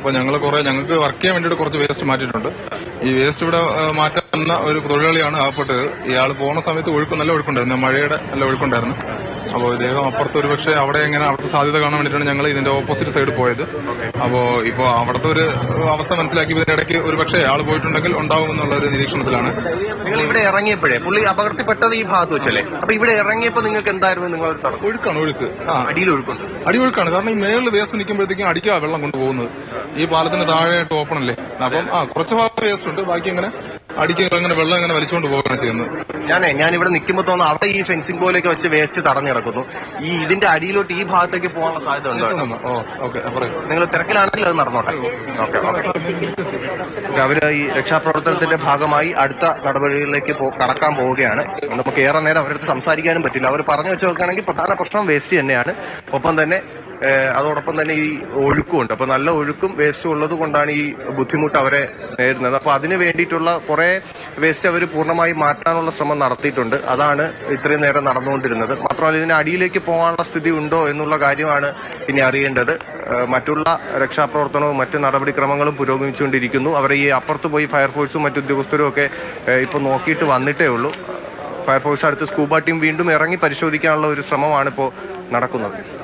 അപ്പോൾ ഞങ്ങൾക്ക് വർക്ക് ചെയ്യാൻ വേണ്ടിയിട്ട് കുറച്ച് വേസ്റ്റ് മാറ്റിയിട്ടുണ്ട്. ഈ വേസ്റ്റ് ഇവിടെ മാറ്റുന്ന ഒരു തൊഴിലാളിയാണ് ആകപ്പെട്ടത്. ഇയാൾ പോകുന്ന സമയത്ത് നല്ല ഒഴുക്കുണ്ടായിരുന്നു, മഴയുടെ നല്ല ഒഴുക്കുണ്ടായിരുന്നു. അപ്പോൾ ഇദ്ദേഹം അപ്പുറത്ത് ഒരു പക്ഷേ അവിടുത്തെ സാധ്യത കാണാൻ വേണ്ടിയിട്ടാണ് ഞങ്ങൾ ഇതിന്റെ ഓപ്പോസിറ്റ് സൈഡ് പോയത്. അപ്പോൾ ഇപ്പോൾ അവിടുത്തെ ഒരു അവസ്ഥ മനസ്സിലാക്കി ഇതിനിടയ്ക്ക് ഒരു പക്ഷേ ആൾ പോയിട്ടുണ്ടെങ്കിൽ ഉണ്ടാവുമെന്നുള്ള ഒരു നിരീക്ഷണത്തിലാണ്. നിങ്ങൾ ഇവിടെ ഇറങ്ങിയപ്പോഴേ പുള്ളി അപകടത്തിൽപ്പെട്ടത് ഈ ഭാഗത്ത് വെച്ചല്ലേ? അപ്പൊ ഇവിടെ ഇറങ്ങിയപ്പോൾ നിങ്ങൾക്ക് എന്തായിരുന്നു? നിങ്ങൾ ഒഴുക്ക് അടിയിലൊഴുക്കുണ്ട്, അടിയൊഴുക്കാണ്. കാരണം ഈ മേളിൽ വേസ്റ്റ് നിൽക്കുമ്പോഴത്തേക്കും അടിക്കാ വെള്ളം കൊണ്ടുപോകുന്നത്. ഈ പാലത്തിന് താഴെയായിട്ട് ഓപ്പൺ അല്ലേ, അപ്പം കുറച്ച് ഭാഗത്ത് വേസ്റ്റ് ഉണ്ട്, ബാക്കി ഇങ്ങനെ അടിക്കുക, അങ്ങനെ വെള്ളം ഇങ്ങനെ വലിച്ചുകൊണ്ട് പോവുകയാണ് ചെയ്യുന്നത്. ഞാൻ ഇവിടെ നിൽക്കുമ്പോൾ തോന്നുന്നു അവിടെ ഈ ഫെൻസിംഗ് പോലെയൊക്കെ വെച്ച് വേസ്റ്റ് തടഞ്ഞിറക്കുന്നു. ഈ ഇതിന്റെ അടിയിലോട്ട് ഈ ഭാഗത്തേക്ക് പോകാനുള്ള സാധ്യത ഉണ്ടോ? നിങ്ങൾ തിരക്കിലാണെങ്കിൽ അത് നടന്നോട്ടെ. അവര് ഈ രക്ഷാപ്രവർത്തനത്തിന്റെ ഭാഗമായി അടുത്ത നടപടികളിലേക്ക് കടക്കാൻ പോവുകയാണ്. നമുക്ക് ഏറെ നേരം അവരടുത്ത് സംസാരിക്കാനും പറ്റില്ല. അവർ പറഞ്ഞു വെച്ച് നോക്കുകയാണെങ്കിൽ പ്രധാന പ്രശ്നം വേസ്റ്റ് തന്നെയാണ്. അതോടൊപ്പം തന്നെ ഈ ഒഴുക്കുമുണ്ട്. അപ്പൊ നല്ല ഒഴുക്കും വേസ്റ്റും ഉള്ളത് കൊണ്ടാണ് ഈ ബുദ്ധിമുട്ട് അവരെ നേരിടുന്നത്. അപ്പൊ അതിന് വേണ്ടിയിട്ടുള്ള കുറെ വേസ്റ്റ് അവർ പൂർണ്ണമായി മാറ്റാനുള്ള ശ്രമം നടത്തിയിട്ടുണ്ട്. അതാണ് ഇത്രയും നേരം നടന്നുകൊണ്ടിരുന്നത്. മാത്രമല്ല ഇതിന് അടിയിലേക്ക് പോകാനുള്ള സ്ഥിതി ഉണ്ടോ എന്നുള്ള കാര്യമാണ് ഇനി അറിയേണ്ടത്. മറ്റുള്ള രക്ഷാപ്രവർത്തനവും മറ്റ് നടപടിക്രമങ്ങളും പുരോഗമിച്ചുകൊണ്ടിരിക്കുന്നു. അവർ ഈ അപ്പുറത്ത് പോയി ഫയർഫോഴ്സും മറ്റു ഉദ്യോഗസ്ഥരും ഒക്കെ ഇപ്പൊ നോക്കിയിട്ട് വന്നിട്ടേ ഉള്ളൂ. ഫയർഫോഴ്സ് അടുത്ത് സ്കൂബ ടീം വീണ്ടും ഇറങ്ങി പരിശോധിക്കാനുള്ള ഒരു ശ്രമമാണ് ഇപ്പോൾ നടക്കുന്നത്.